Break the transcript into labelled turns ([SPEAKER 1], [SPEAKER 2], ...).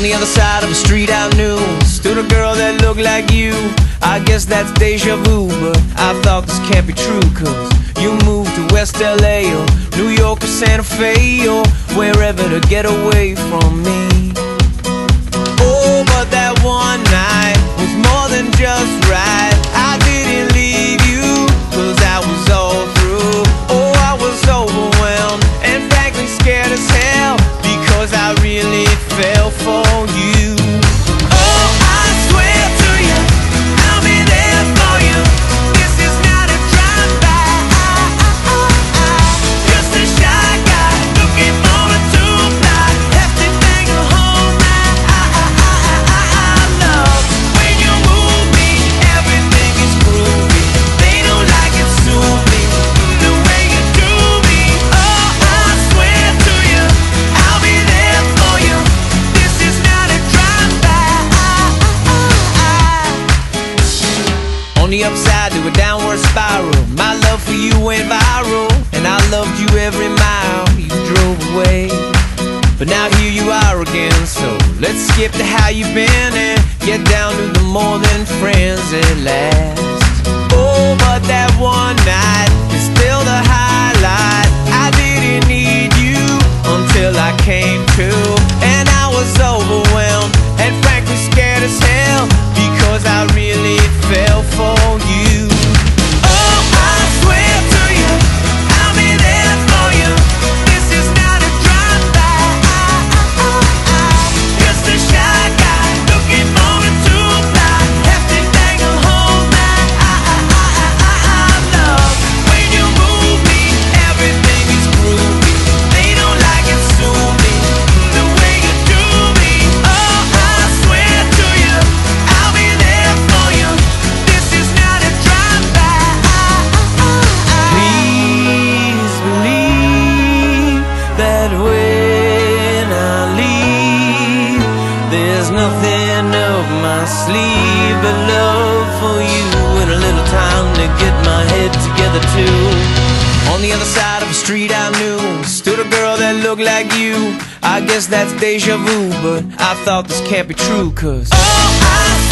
[SPEAKER 1] the other side of the street I knew stood a girl that looked like you. I guess that's deja vu, but I thought this can't be true, cause you moved to West LA or New York or Santa Fe or wherever to get away from me. Oh, but that one night was more than just right. I didn't leave you, cause I was all through. Oh, I was overwhelmed and frankly scared as hell, because I really fell for you. Oh, I swear to you, I'll be there for you. This is not a drive-by. Just a shy guy looking for a two-fly. Have to bang a whole night. Love when you move me, everything is groovy. They don't like it, sue me the way you do me. Oh, I swear to you, I'll be there for you. This is not a drive-by. On the upside to a downward spiral, my love for you went viral, and I loved you every mile you drove away. But now here you are again, so let's skip to how you've been and get down to the more than friends at last. Oh, but that one night is still the highlight. I didn't need you until I came to, and I was overwhelmed and frankly scared as hell, because I really fell for you. Oh, I swear to you, I'll be there for you. This is not a drive-by. Just a shy guy looking for a two-fly. Have to bang a whole night. Love when you move me, everything is groovy. They don't like it, sue me the way you do me. Oh, I swear to you, I'll be there for you. This is not a drive-by. Please believe that when I leave, there's nothing up my sleeve but love for you, and a little time to get my head together too. On the other side of the street I knew stood a girl that looked like you. I guess that's deja vu, but I thought this can't be true, cause oh, I